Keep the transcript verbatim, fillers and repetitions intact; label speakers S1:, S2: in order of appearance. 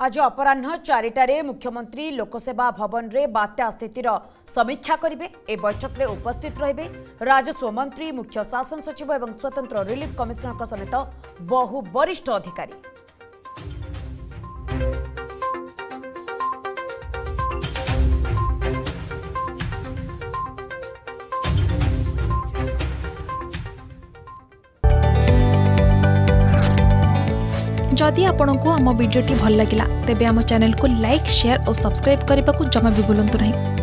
S1: आज अपराह्न चारिटारे मुख्यमंत्री लोकसेवा भवन रे बात्या स्थितिर समीक्षा करेंगे। ए बैठक में उपस्थित रहिबे राजस्व मंत्री, मुख्य शासन सचिव और स्वतंत्र रिलीफ कमिश्नर समेत बहु वरिष्ठ अधिकारी।
S2: जदि आपंक आम भिडी भल लगा तेब आम चैनल को लाइक, शेयर और सब्सक्राइब करने को जमा भी भूलु नहीं।